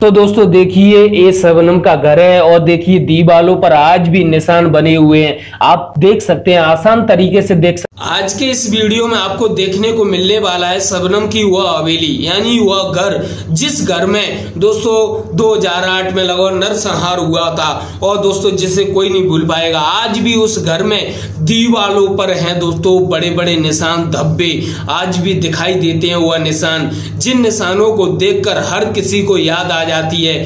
तो दोस्तों देखिए ये शबनम का घर है और देखिए दीवालों पर आज भी निशान बने हुए हैं। आप देख सकते हैं, आसान तरीके से देख सकते हैं। आज के इस वीडियो में आपको देखने को मिलने वाला है शबनम की वह हवेली, यानी वह घर जिस घर में दोस्तों 2008 में लगभग नरसंहार हुआ था और दोस्तों जिसे कोई नहीं भूल पाएगा। आज भी उस घर में दीवालों पर हैं दोस्तों बड़े बड़े निशान, धब्बे आज भी दिखाई देते हैं। वह निशान, जिन निशानों को देखकर हर किसी को याद आ जाती है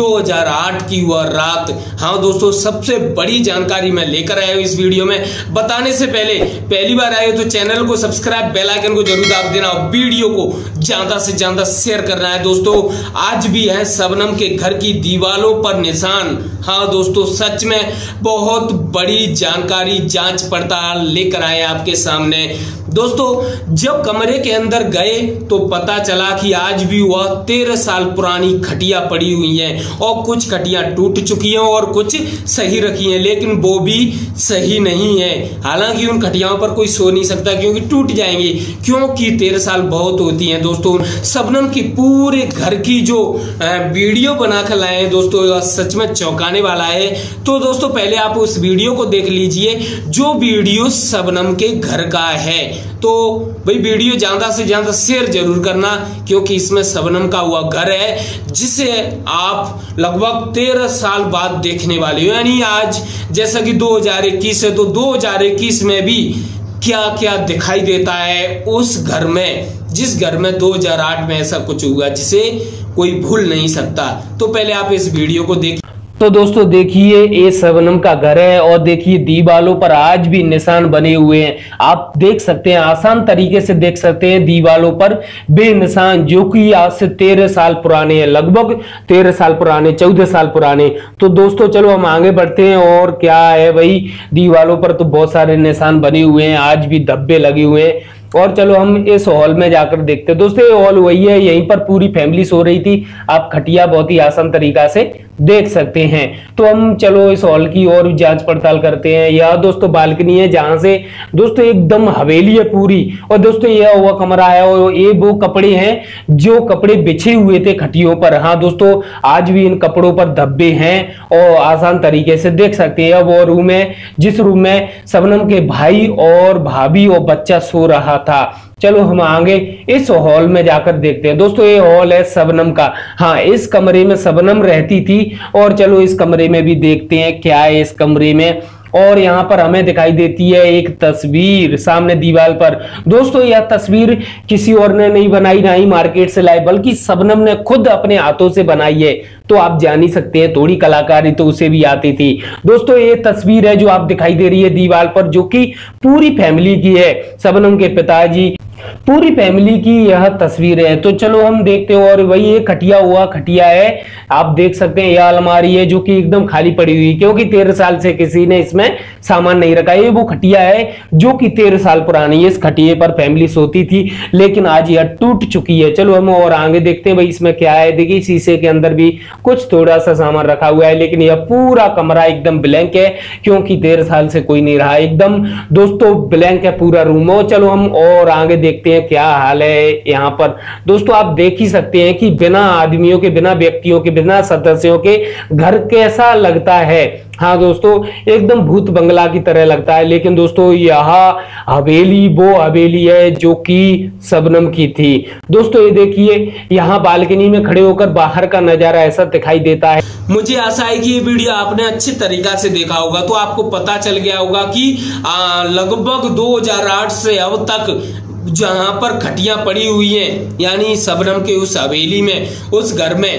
2008 की वह रात। हाँ दोस्तों, सबसे बड़ी जानकारी मैं लेकर आया हूं इस वीडियो में। बताने से पहले पहली बार आए हो तो चैनल को सब्सक्राइब, बेल आइकन को जरूर दाब देना और वीडियो को ज्यादा से ज्यादा शेयर करना है। दोस्तों आज भी है शबनम के घर की दीवालों पर निशान। हाँ दोस्तों, सच में बहुत बड़ी जानकारी, जांच पड़ताल लेकर आए आपके सामने। दोस्तों जब कमरे के अंदर गए तो पता चला कि आज भी वह 13 साल पुरानी खटिया पड़ी हुई हैं और कुछ खटियां टूट चुकी हैं और कुछ सही रखी हैं, लेकिन वो भी सही नहीं है। हालांकि उन खटियाओं पर कोई सो नहीं सकता क्योंकि टूट जाएंगी, क्योंकि 13 साल बहुत होती हैं। दोस्तों शबनम की पूरे घर की जो वीडियो बनाकर लाए हैं दोस्तों, यह सच में चौंकाने वाला है। तो दोस्तों पहले आप उस वीडियो को देख लीजिए जो वीडियो शबनम के घर का है। तो भाई वीडियो ज्यादा से ज्यादा शेयर जरूर करना, क्योंकि इसमें शबनम का हुआ घर है जिसे आप लगभग 13 साल बाद देखने वाले हो। यानी आज जैसा कि 2021 है तो 2021 में भी क्या क्या दिखाई देता है उस घर में, जिस घर में 2008 में ऐसा कुछ हुआ जिसे कोई भूल नहीं सकता। तो पहले आप इस वीडियो को देखिए। तो दोस्तों देखिए ये शबनम का घर है और देखिए दीवालों पर आज भी निशान बने हुए हैं। आप देख सकते हैं, आसान तरीके से देख सकते हैं दीवालों पर बेनिशान, जो कि आज से 13 साल पुराने हैं, लगभग 13 साल पुराने, 14 साल पुराने। तो दोस्तों चलो हम आगे बढ़ते हैं। और क्या है भाई, दीवालों पर तो बहुत सारे निशान बने हुए हैं, आज भी धब्बे लगे हुए हैं। और चलो हम इस हॉल में जाकर देखते हैं। दोस्तों ये हॉल वही है, यहीं पर पूरी फैमिली सो रही थी। आप खटिया बहुत ही आसान तरीका से देख सकते हैं। तो हम चलो इस हॉल की और जांच पड़ताल करते हैं। यह दोस्तों बालकनी है जहां से दोस्तों एकदम हवेली है पूरी। और दोस्तों यह हुआ कमरा है और ये वो कपड़े हैं जो कपड़े बिछे हुए थे खटियों पर। हाँ दोस्तों आज भी इन कपड़ों पर धब्बे हैं और आसान तरीके से देख सकते हैं। वो रूम है जिस रूम में शबनम के भाई और भाभी और बच्चा सो रहा था। चलो हम आगे इस हॉल में जाकर देखते हैं। दोस्तों ये हॉल है शबनम का। हाँ इस कमरे में शबनम रहती थी और चलो इस कमरे में भी देखते हैं क्या है इस कमरे में। और यहाँ पर हमें दिखाई देती है एक तस्वीर सामने दीवार पर। दोस्तों यह तस्वीर किसी और ने नहीं बनाई, ना ही मार्केट से लाई, बल्कि शबनम ने खुद अपने हाथों से बनाई है। तो आप जान ही सकते हैं थोड़ी कलाकारी तो उसे भी आती थी। दोस्तों ये तस्वीर है जो आप दिखाई दे रही है दीवार पर, जो कि पूरी फैमिली की है, शबनम के पिताजी पूरी फैमिली की यह तस्वीर है। तो चलो हम देखते हैं। और वही ये खटिया हुआ खटिया है, आप देख सकते हैं। यह अलमारी है जो कि एकदम खाली पड़ी हुई, क्योंकि 13 साल से किसी ने इसमें सामान नहीं रखा। ये वो खटिया है जो कि 13 साल पुरानी है। इस खटिए पर फैमिली सोती थी, लेकिन आज यह टूट चुकी है। चलो हम और आगे देखते हैं भाई इसमें क्या है। देखिए शीशे के अंदर भी कुछ थोड़ा सा सामान रखा हुआ है, लेकिन यह पूरा कमरा एकदम ब्लैंक है, क्योंकि 13 साल से कोई नहीं रहा। एकदम दोस्तों ब्लैंक है पूरा रूम। और चलो हम और आगे देखते हैं क्या हाल है यहाँ पर। दोस्तों आप देख ही सकते हैं कि बिना आदमियों के, बिना व्यक्तियों के, बिना सदस्यों के घर कैसा लगता है। हाँ दोस्तों एकदम भूत बंगला की तरह लगता है। लेकिन दोस्तों यह हवेली वो हवेली है जो कि शबनम की थी। दोस्तों ये देखिए यहाँ बालकनी में खड़े होकर बाहर का नजारा ऐसा दिखाई देता है। मुझे आशा है कि ये वीडियो आपने अच्छे तरीका से देखा होगा, तो आपको पता चल गया होगा कि लगभग 2008 से अब तक जहां पर खटियां पड़ी हुई हैं, यानी शबनम के उस हवेली में, उस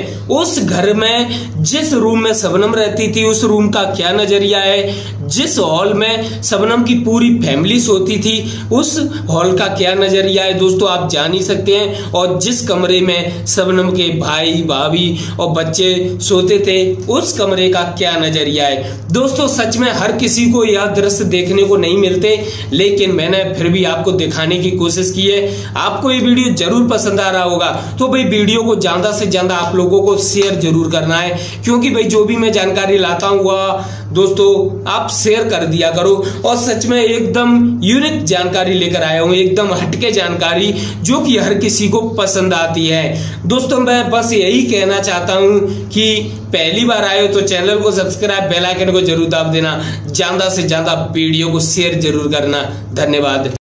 घर में जिस रूम में शबनम रहती थी उस रूम का क्या नजरिया है, जिस हॉल में शबनम की पूरी फैमिली सोती थी उस हॉल का क्या नजरिया है दोस्तों आप जान ही सकते हैं। और जिस कमरे में शबनम के भाई भाभी और बच्चे सोते थे उस कमरे का क्या नजरिया है। दोस्तों सच में हर किसी को यह दृश्य देखने को नहीं मिलते, लेकिन मैंने फिर भी आपको दिखाने की कोशिश कोशिश की है। आपको ये वीडियो जरूर पसंद आ रहा होगा तो भाई वीडियो को ज्यादा से ज्यादा आप लोगों को शेयर जरूर करना है, क्योंकि भाई जो भी मैं जानकारी लाता हूँ वह दोस्तों आप शेयर कर दिया करो। और सच में एकदम यूनिक जानकारी लेकर आया हूँ, एकदम हटके जानकारी जो कि हर किसी को पसंद आती है। दोस्तों मैं बस यही कहना चाहता हूँ कि पहली बार आए हो तो चैनल को सब्सक्राइब, बेल आइकन को जरूर दबा देना, ज्यादा से ज्यादा वीडियो को शेयर जरूर करना। धन्यवाद।